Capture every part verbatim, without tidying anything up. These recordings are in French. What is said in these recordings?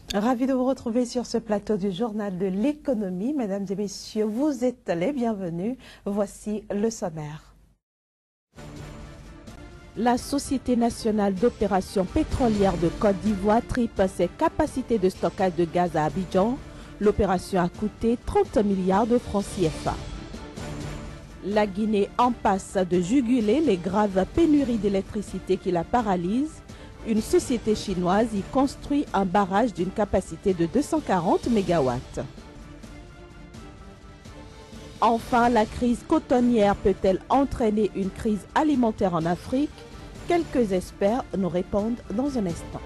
Ravi de vous retrouver sur ce plateau du journal de l'économie. Mesdames et messieurs, vous êtes les bienvenus. Voici le sommaire. La Société nationale d'opération pétrolière de Côte d'Ivoire triple ses capacités de stockage de gaz à Abidjan. L'opération a coûté trente milliards de francs C F A. La Guinée en passe de juguler les graves pénuries d'électricité qui la paralysent. Une société chinoise y construit un barrage d'une capacité de deux cent quarante mégawatts. Enfin, la crise cotonnière peut-elle entraîner une crise alimentaire en Afrique? Quelques experts nous répondent dans un instant.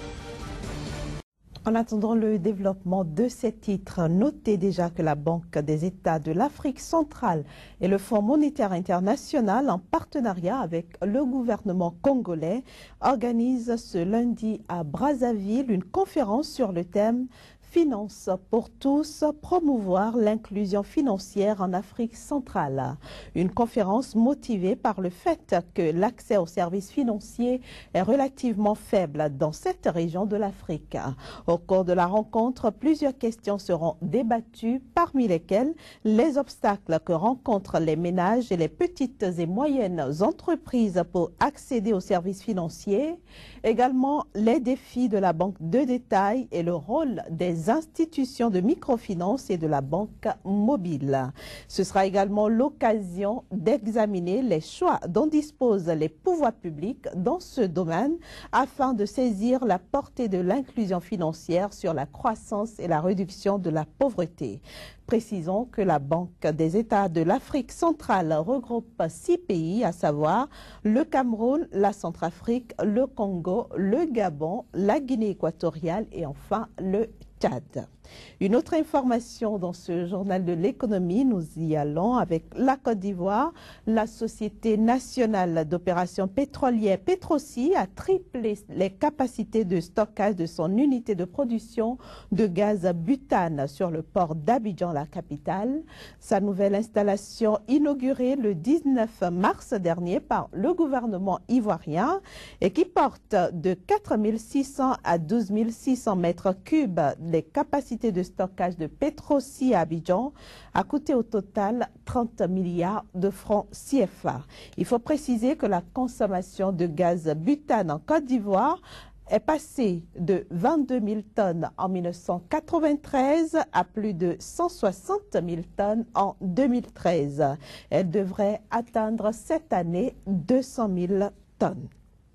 En attendant le développement de ces titres, notez déjà que la Banque des États de l'Afrique centrale et le Fonds monétaire international, en partenariat avec le gouvernement congolais, organisent ce lundi à Brazzaville une conférence sur le thème « Finances pour tous, promouvoir l'inclusion financière en Afrique centrale ». Une conférence motivée par le fait que l'accès aux services financiers est relativement faible dans cette région de l'Afrique. Au cours de la rencontre, plusieurs questions seront débattues, parmi lesquelles les obstacles que rencontrent les ménages et les petites et moyennes entreprises pour accéder aux services financiers, également les défis de la banque de détail et le rôle des institutions de microfinance et de la banque mobile. Ce sera également l'occasion d'examiner les choix dont disposent les pouvoirs publics dans ce domaine afin de saisir la portée de l'inclusion financière sur la croissance et la réduction de la pauvreté. Précisons que la Banque des États de l'Afrique centrale regroupe six pays, à savoir le Cameroun, la Centrafrique, le Congo, le Gabon, la Guinée équatoriale et enfin le Tchad. Une autre information dans ce journal de l'économie, nous y allons avec la Côte d'Ivoire. La Société nationale d'opération pétrolière Petroci a triplé les capacités de stockage de son unité de production de gaz butane sur le port d'Abidjan, la capitale. Sa nouvelle installation, inaugurée le dix-neuf mars dernier par le gouvernement ivoirien et qui porte de quatre mille six cents à douze mille six cents mètres cubes les capacités de stockage de Petroci à Abidjan, a coûté au total trente milliards de francs C F A. Il faut préciser que la consommation de gaz butane en Côte d'Ivoire est passée de vingt-deux mille tonnes en mille neuf cent quatre-vingt-treize à plus de cent soixante mille tonnes en deux mille treize. Elle devrait atteindre cette année deux cent mille tonnes.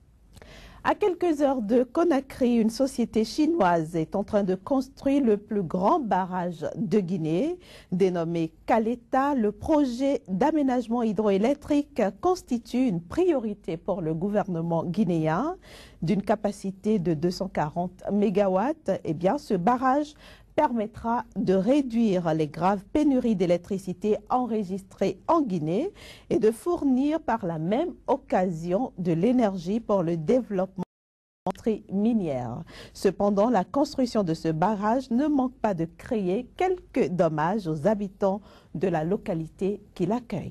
À quelques heures de Conakry, une société chinoise est en train de construire le plus grand barrage de Guinée. Dénommé Caleta, le projet d'aménagement hydroélectrique constitue une priorité pour le gouvernement guinéen. D'une capacité de deux cent quarante mégawatts, eh bien, ce barrage permettra de réduire les graves pénuries d'électricité enregistrées en Guinée et de fournir par la même occasion de l'énergie pour le développement minière. Cependant, la construction de ce barrage ne manque pas de créer quelques dommages aux habitants de la localité qui l'accueille.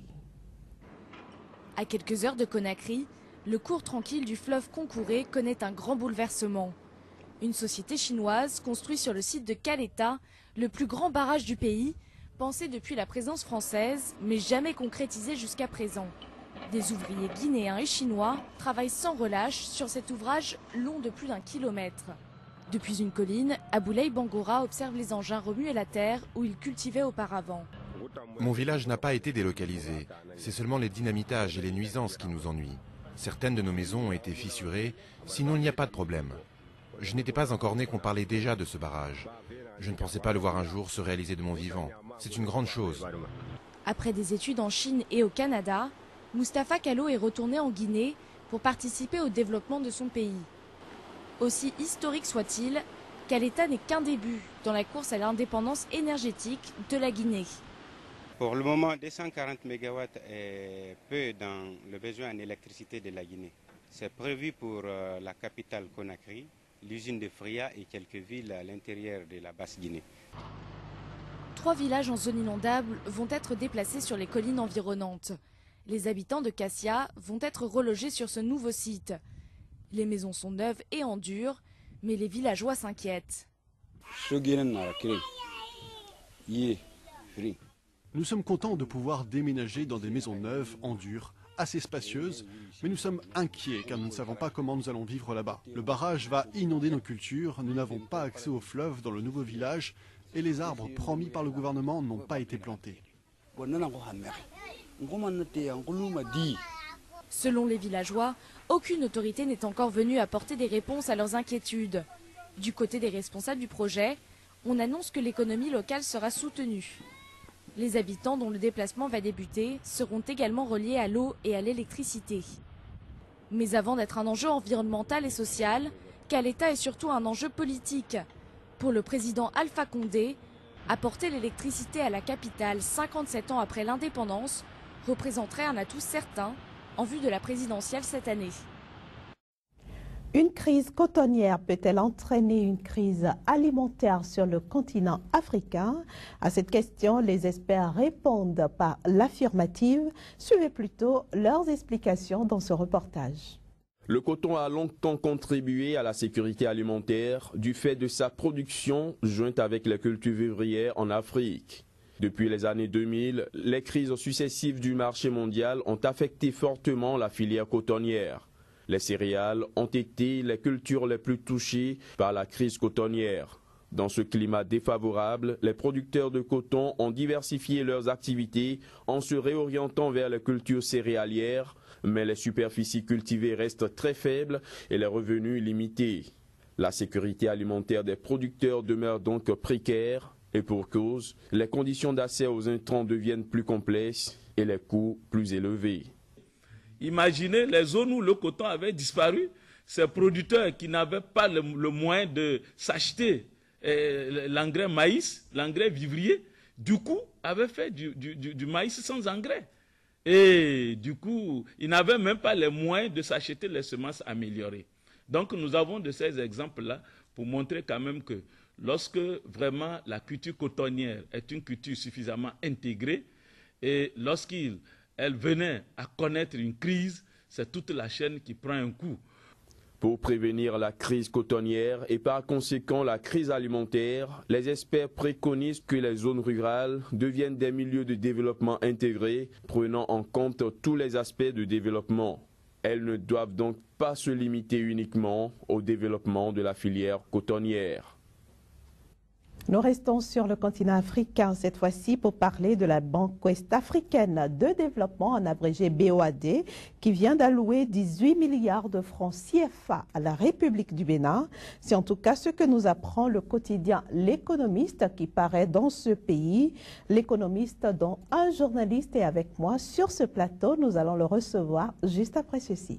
À quelques heures de Conakry, le cours tranquille du fleuve Concouré connaît un grand bouleversement. Une société chinoise construit sur le site de Caleta, le plus grand barrage du pays, pensé depuis la présence française, mais jamais concrétisé jusqu'à présent. Des ouvriers guinéens et chinois travaillent sans relâche sur cet ouvrage long de plus d'un kilomètre. Depuis une colline, Aboulaye Bangora observe les engins remuer la terre où il cultivait auparavant. Mon village n'a pas été délocalisé. C'est seulement les dynamitages et les nuisances qui nous ennuient. Certaines de nos maisons ont été fissurées, sinon il n'y a pas de problème. Je n'étais pas encore né qu'on parlait déjà de ce barrage. Je ne pensais pas le voir un jour se réaliser de mon vivant. C'est une grande chose. Après des études en Chine et au Canada, Moustapha Kallo est retourné en Guinée pour participer au développement de son pays. Aussi historique soit-il, Caleta n'est qu'un début dans la course à l'indépendance énergétique de la Guinée. Pour le moment, deux cent quarante mégawatts est peu dans le besoin en électricité de la Guinée. C'est prévu pour la capitale Conakry, l'usine de Fria et quelques villes à l'intérieur de la Basse-Guinée. Trois villages en zone inondable vont être déplacés sur les collines environnantes. Les habitants de Kassia vont être relogés sur ce nouveau site. Les maisons sont neuves et en dur, mais les villageois s'inquiètent. Nous sommes contents de pouvoir déménager dans des maisons neuves, en dur, assez spacieuses, mais nous sommes inquiets car nous ne savons pas comment nous allons vivre là-bas. Le barrage va inonder nos cultures, nous n'avons pas accès au fleuve dans le nouveau village et les arbres promis par le gouvernement n'ont pas été plantés. Selon les villageois, aucune autorité n'est encore venue apporter des réponses à leurs inquiétudes. Du côté des responsables du projet, on annonce que l'économie locale sera soutenue. Les habitants dont le déplacement va débuter seront également reliés à l'eau et à l'électricité. Mais avant d'être un enjeu environnemental et social, Caleta est surtout un enjeu politique. Pour le président Alpha Condé, apporter l'électricité à la capitale cinquante-sept ans après l'indépendance représenterait un atout certain en vue de la présidentielle cette année. Une crise cotonnière peut-elle entraîner une crise alimentaire sur le continent africain? À cette question, les experts répondent par l'affirmative. Suivez plutôt leurs explications dans ce reportage. Le coton a longtemps contribué à la sécurité alimentaire du fait de sa production jointe avec les cultures vivrières en Afrique. Depuis les années deux mille, les crises successives du marché mondial ont affecté fortement la filière cotonnière. Les céréales ont été les cultures les plus touchées par la crise cotonnière. Dans ce climat défavorable, les producteurs de coton ont diversifié leurs activités en se réorientant vers les cultures céréalières, mais les superficies cultivées restent très faibles et les revenus limités. La sécurité alimentaire des producteurs demeure donc précaire et pour cause, les conditions d'accès aux intrants deviennent plus complexes et les coûts plus élevés. Imaginez les zones où le coton avait disparu, ces producteurs qui n'avaient pas le, le moyen de s'acheter eh, l'engrais maïs, l'engrais vivrier, du coup, avaient fait du, du, du, du maïs sans engrais. Et du coup, ils n'avaient même pas les moyens de s'acheter les semences améliorées. Donc, nous avons de ces exemples-là pour montrer quand même que lorsque vraiment la culture cotonnière est une culture suffisamment intégrée et lorsqu'il elle venait à connaître une crise, c'est toute la chaîne qui prend un coup. Pour prévenir la crise cotonnière et par conséquent la crise alimentaire, les experts préconisent que les zones rurales deviennent des milieux de développement intégrés, prenant en compte tous les aspects de développement. Elles ne doivent donc pas se limiter uniquement au développement de la filière cotonnière. Nous restons sur le continent africain cette fois-ci pour parler de la Banque ouest-africaine de développement, en abrégé B O A D, qui vient d'allouer dix-huit milliards de francs C F A à la République du Bénin. C'est en tout cas ce que nous apprend le quotidien L'Économiste qui paraît dans ce pays. L'Économiste dont un journaliste est avec moi sur ce plateau. Nous allons le recevoir juste après ceci.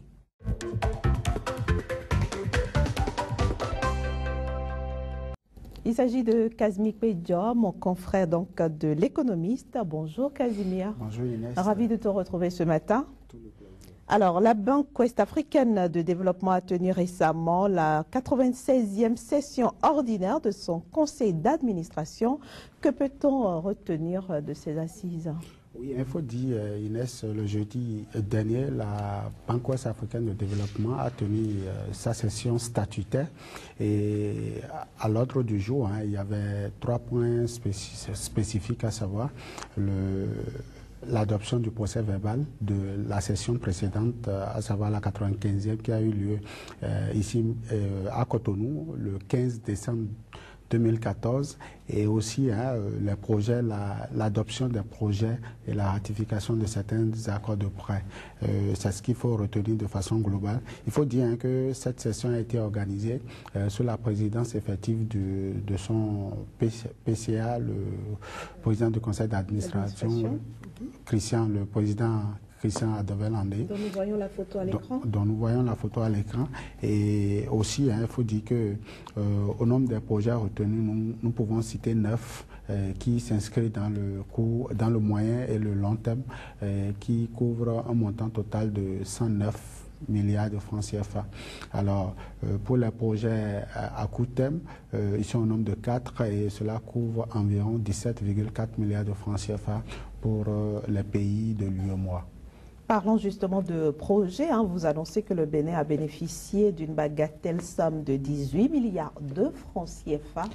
Il s'agit de Casimir Pédia, mon confrère donc de l'Économiste. Bonjour Casimir. Bonjour Inès. Ravi de te retrouver ce matin. Alors, la Banque ouest-africaine de développement a tenu récemment la quatre-vingt-seizième session ordinaire de son conseil d'administration. Que peut-on retenir de ces assises ? Oui, il faut dire, Inès, le jeudi dernier, la Banque ouest-africaine de développement a tenu euh, sa session statutaire et à l'ordre du jour, hein, il y avait trois points spécif spécifiques à savoir le l'adoption du procès verbal de la session précédente, à savoir la quatre-vingt-quinzième qui a eu lieu euh, ici euh, à Cotonou le quinze décembre deux mille quatorze, et aussi hein, les projets, l'adoption la, des projets et la ratification de certains accords de prêt. Euh, c'est ce qu'il faut retenir de façon globale. Il faut dire hein, que cette session a été organisée euh, sous la présidence effective de, de son P C A, le président du conseil d'administration, Christian, le président Christian Adovel-Andé, dont nous voyons la photo à l'écran. Dont, dont nous voyons la photo à l'écran. Et aussi, il hein, faut dire que euh, au nombre des projets retenus, nous, nous pouvons citer neuf euh, qui s'inscrivent dans le court, dans le moyen et le long terme, euh, qui couvrent un montant total de cent neuf milliards de francs C F A. Alors, euh, pour les projets à, à court terme, euh, ils sont au nombre de quatre et cela couvre environ dix-sept virgule quatre milliards de francs C F A pour euh, les pays de l'U E M O A. Parlons justement de projets. Hein. Vous annoncez que le Bénin a bénéficié d'une bagatelle somme de dix-huit milliards de francs C F A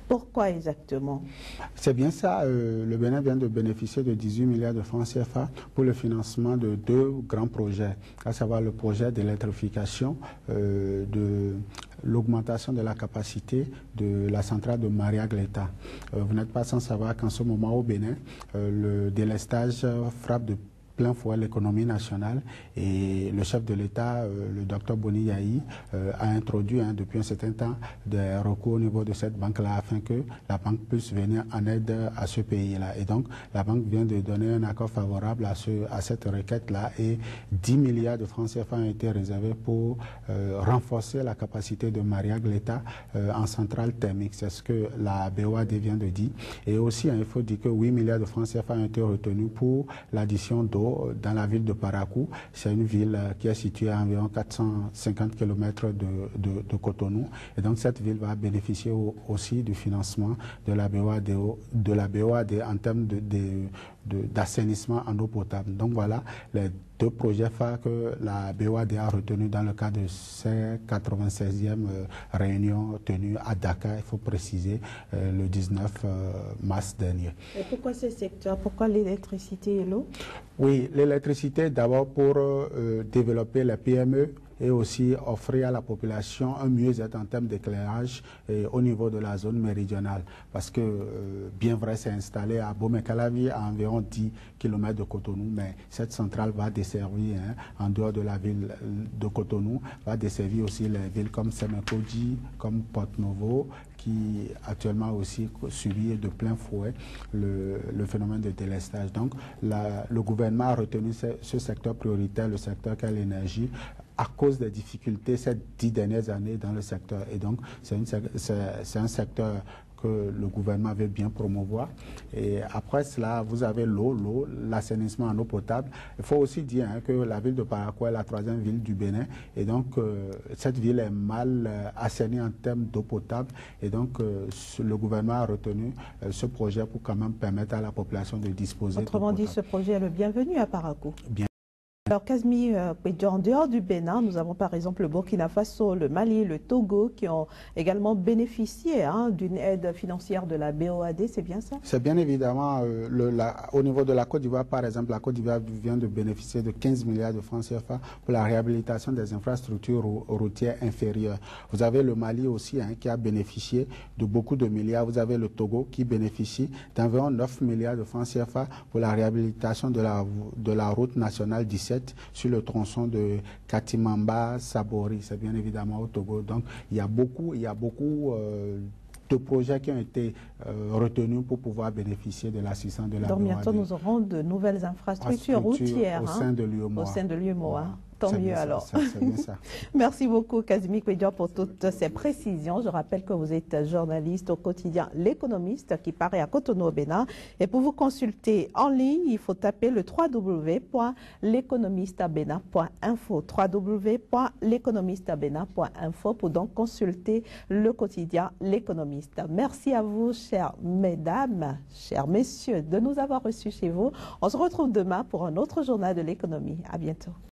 Pourquoi exactement? C'est bien ça. Euh, le Bénin vient de bénéficier de dix-huit milliards de francs C F A pour le financement de deux grands projets, à savoir le projet d'électrification, euh, de l'augmentation de la capacité de la centrale de Maria-Gleta. Euh, vous n'êtes pas sans savoir qu'en ce moment au Bénin, euh, le délestage frappe de plein fouet l'économie nationale et le chef de l'État, euh, le docteur Boni Yahi, euh, a introduit hein, depuis un certain temps des recours au niveau de cette banque-là afin que la banque puisse venir en aide à ce pays-là. Et donc, la banque vient de donner un accord favorable à, ce, à cette requête-là et dix milliards de francs C F A ont été réservés pour euh, renforcer la capacité de Maria-Gleta euh, en centrale thermique. C'est ce que la B O A D vient de dire. Et aussi, hein, il faut dire que huit milliards de francs C F A ont été retenus pour l'addition d'eau dans la ville de Parakou. C'est une ville qui est située à environ quatre cent cinquante kilomètres de, de, de Cotonou. Et donc cette ville va bénéficier au, aussi du financement de la B O A D, de la B O A D en termes de, de, d'assainissement en eau potable. Donc voilà les deux projets phares que la B O A D a retenus dans le cadre de cette quatre-vingt-seizième euh, réunion tenue à Dakar, il faut préciser, euh, le dix-neuf euh, mars dernier. Et pourquoi ces secteurs? Pourquoi l'électricité et l'eau? Oui, l'électricité d'abord pour euh, développer les P M E et aussi offrir à la population un mieux-être en termes d'éclairage au niveau de la zone méridionale. Parce que, euh, bien vrai, c'est installé à Bomé-Calavi, à environ dix kilomètres de Cotonou, mais cette centrale va desservir, hein, en dehors de la ville de Cotonou, va desservir aussi les villes comme Semekoji, comme Porto-Novo, qui actuellement aussi subit de plein fouet le, le phénomène de délestage. Donc, la, le gouvernement a retenu ce, ce secteur prioritaire, le secteur qu'est l'énergie, à cause des difficultés ces dix dernières années dans le secteur. Et donc, c'est un secteur que le gouvernement veut bien promouvoir. Et après cela, vous avez l'eau, l'eau, l'assainissement en eau potable. Il faut aussi dire hein, que la ville de Parakou est la troisième ville du Bénin. Et donc, euh, cette ville est mal euh, assainie en termes d'eau potable. Et donc, euh, le gouvernement a retenu euh, ce projet pour quand même permettre à la population de disposer d'eau potable. Autrement dit, ce projet est le bienvenu à Parakou. Bien. Alors, Kazmi, euh, en dehors du Bénin, nous avons par exemple le Burkina Faso, le Mali, le Togo qui ont également bénéficié hein, d'une aide financière de la B O A D, c'est bien ça? C'est bien évidemment, euh, le, la, au niveau de la Côte d'Ivoire, par exemple, la Côte d'Ivoire vient de bénéficier de quinze milliards de francs C F A pour la réhabilitation des infrastructures routières inférieures. Vous avez le Mali aussi hein, qui a bénéficié de beaucoup de milliards. Vous avez le Togo qui bénéficie d'environ neuf milliards de francs C F A pour la réhabilitation de la, de la route nationale dix-sept sur le tronçon de Katimamba-Sabori, c'est bien évidemment au Togo. Donc il y a beaucoup, il y a beaucoup euh, de projets qui ont été euh, retenus pour pouvoir bénéficier de l'assistance de la B O A D. Donc bientôt nous aurons de nouvelles infrastructures routières au hein, sein de l'U E M O A. Au sein de l'U E M O A. Ouais. Tant mieux alors. Ça, c'est bien ça. Merci beaucoup Kazmi Kwedio pour toutes ces précisions. Je rappelle que vous êtes journaliste au quotidien L'Économiste qui paraît à Cotonou au Bénin. Et pour vous consulter en ligne, il faut taper le w w w point l'économistabena point info. w w w point l'économistabena point info pour donc consulter le quotidien L'Économiste. Merci à vous, chères mesdames, chers messieurs, de nous avoir reçus chez vous. On se retrouve demain pour un autre journal de l'économie. À bientôt.